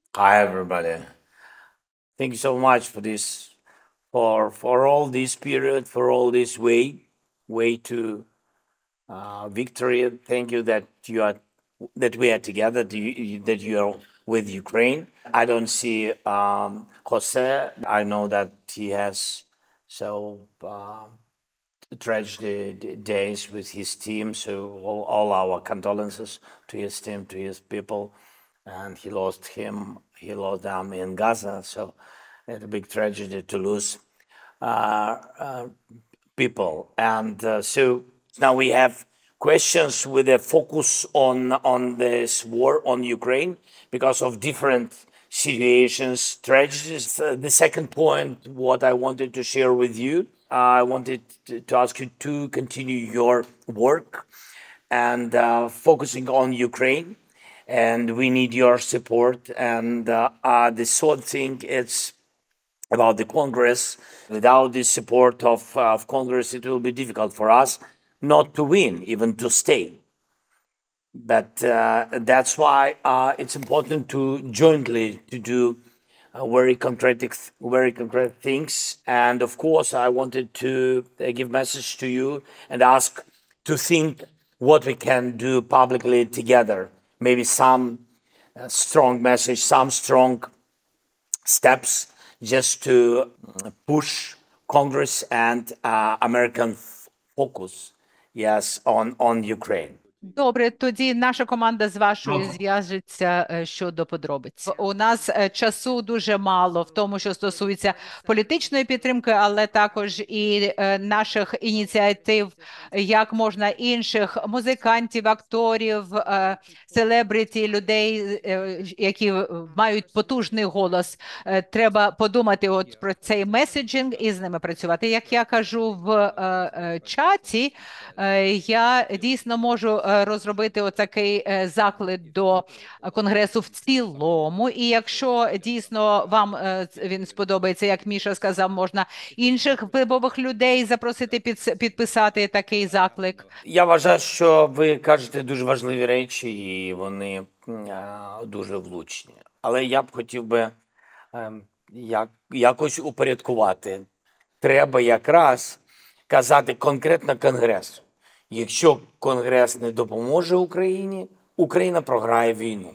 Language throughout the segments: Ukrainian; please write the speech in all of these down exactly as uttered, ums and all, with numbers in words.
Hi, everybody. Thank you so much for this, for for all this period, for all this way, way to uh, victory. Thank you that you are that we are together. That you, that you are with Ukraine. I don't see um, Jose. I know that he has so uh, tragic days with his team. So all, all our condolences to his team, to his people, and he lost him. He lost them in Gaza. So it's a big tragedy to lose uh, uh, people. And uh, so now we have questions with a focus on on this war on Ukraine because of different situations, tragedies. Uh, the second point, what I wanted to share with you, I wanted to, to ask you to continue your work and uh, focusing on Ukraine. And we need your support. And uh, uh, the third thing is about the Congress. Without the support of, uh, of Congress, it will be difficult for us not to win, even to stay. But uh, that's why uh, it's important to jointly to do uh, very concrete, very concrete things. And of course, I wanted to uh, give message to you and ask to think what we can do publicly together. Maybe some uh, strong message, some strong steps just to push Congress and uh, American focus, yes, on on Ukraine. Добре, тоді наша команда з вашою зв'яжеться е, щодо подробиць. У нас е, часу дуже мало в тому, що стосується політичної підтримки, але також і е, наших ініціатив, як можна інших музикантів, акторів, е, селебриті, людей, е, які мають потужний голос. Е, Треба подумати от про цей меседжинг і з ними працювати. Як я кажу в е, е, чаті, е, я дійсно можу е, розробити отакий е, заклик до Конгресу в цілому. І якщо дійсно вам е, він сподобається, як Міша сказав, можна інших впливових людей запросити під, підписати такий заклик. Я вважаю, що ви кажете дуже важливі речі, і вони а, дуже влучні. Але я б хотів би ем, як, якось упорядкувати. Треба якраз казати конкретно Конгресу. Якщо Конгрес не допоможе Україні, Україна програє війну.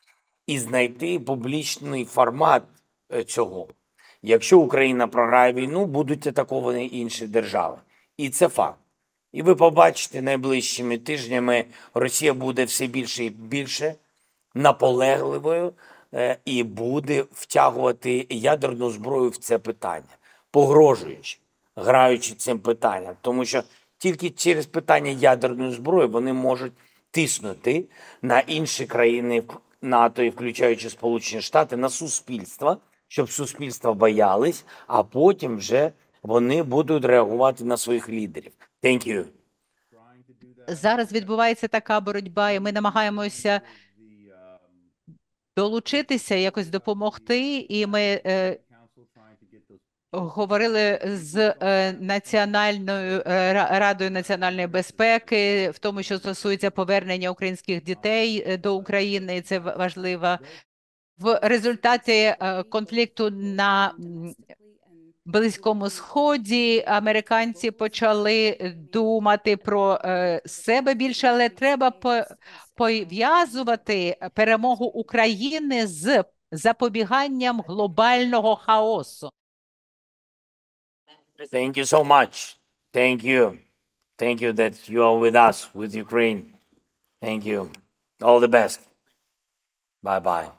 І знайти публічний формат е, цього. Якщо Україна програє війну, будуть атаковані інші держави. І це факт. І ви побачите найближчими тижнями, Росія буде все більше і більше наполегливою е, і буде втягувати ядерну зброю в це питання, погрожуючи, граючи цим питанням. Тому що тільки через питання ядерної зброї вони можуть тиснути на інші країни НАТО, і включаючи Сполучені Штати, на суспільство, щоб суспільство боялись, а потім вже вони будуть реагувати на своїх лідерів. Thank you. Зараз відбувається така боротьба, і ми намагаємося долучитися, якось допомогти, і ми е, говорили з е, Національною е, Радою національної безпеки, в тому, що стосується повернення українських дітей е, до України, і це важливо. В результаті е, конфлікту на м, Близькому Сході американці почали думати про е, себе більше, але треба по- пов'язувати перемогу України з запобіганням глобального хаосу. Thank you so much. Thank you. Thank you that you are with us, with Ukraine. Thank you. All the best. Bye bye.